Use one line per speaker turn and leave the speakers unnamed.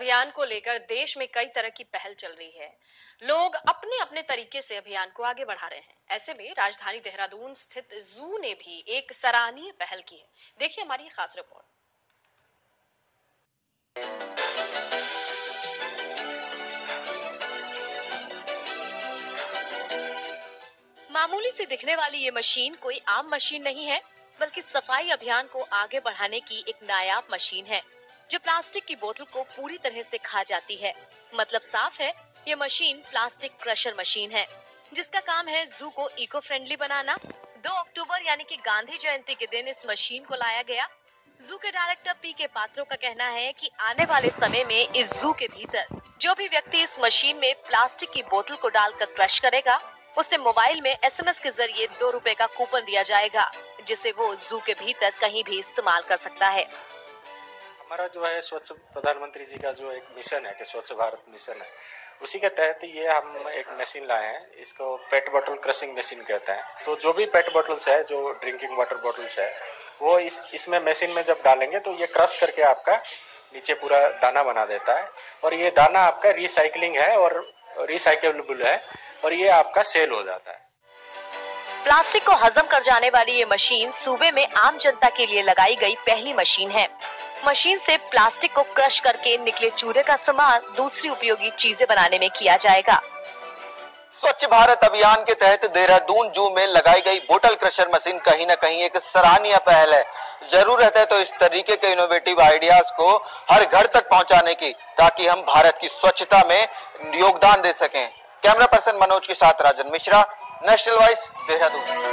अभियान को लेकर देश में कई तरह की पहल चल रही है। लोग अपने अपने तरीके से अभियान को आगे बढ़ा रहे हैं। ऐसे में राजधानी देहरादून स्थित जू ने भी एक सराहनीय पहल की है। देखिए हमारी खास रिपोर्ट। मामूली सी दिखने वाली ये मशीन कोई आम मशीन नहीं है, बल्कि सफाई अभियान को आगे बढ़ाने की एक नायाब मशीन है, जो प्लास्टिक की बोतल को पूरी तरह से खा जाती है। मतलब साफ है, ये मशीन प्लास्टिक क्रशर मशीन है, जिसका काम है जू को इको फ्रेंडली बनाना। 2 अक्टूबर यानी कि गांधी जयंती के दिन इस मशीन को लाया गया। जू के डायरेक्टर पी के पात्रो का कहना है कि आने वाले समय में इस जू के भीतर जो भी व्यक्ति इस मशीन में प्लास्टिक की बोतल को डालकर क्रश करेगा, उसे मोबाइल में एसएमएस के जरिए 2 रुपए का कूपन दिया जाएगा, जिसे वो जू के भीतर कहीं भी इस्तेमाल कर सकता है।
हमारा जो है स्वच्छ प्रधानमंत्री जी का जो एक मिशन है कि स्वच्छ भारत मिशन है, उसी के तहत ये हम एक मशीन लाए हैं। इसको पेट बोतल क्रशिंग मशीन कहते हैं। तो जो भी पेट बोतल्स है, जो ड्रिंकिंग वाटर बोतल्स है, वो इसमें मशीन में जब डालेंगे तो ये क्रश करके आपका नीचे पूरा दाना बना देता है। और ये दाना आपका रिसाइकलिंग है और रिसाइकेबल है, और ये आपका सेल हो जाता है।
प्लास्टिक को हजम कर जाने वाली ये मशीन सूबे में आम जनता के लिए लगाई गई पहली मशीन है। मशीन से प्लास्टिक को क्रश करके निकले चूरे का इस्तेमाल दूसरी उपयोगी चीजें बनाने में किया जाएगा।
स्वच्छ भारत अभियान के तहत देहरादून जू में लगाई गई बोतल क्रशर मशीन कहीं न कहीं एक सराहनीय पहल है। जरूरत है तो इस तरीके के इनोवेटिव आइडियाज को हर घर तक पहुंचाने की, ताकि हम भारत की स्वच्छता में योगदान दे सकें। कैमरा पर्सन मनोज के साथ राजन मिश्रा, नेशनल वॉइस, देहरादून।